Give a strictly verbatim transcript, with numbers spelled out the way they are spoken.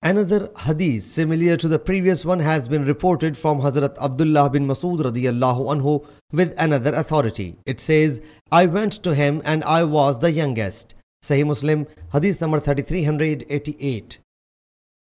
Another hadith similar to the previous one has been reported from Hazrat Abdullah bin Masud radiyallahu anhu with another authority. It says, I went to him and I was the youngest. Sahih Muslim Hadith number thirty-three eighty-eight.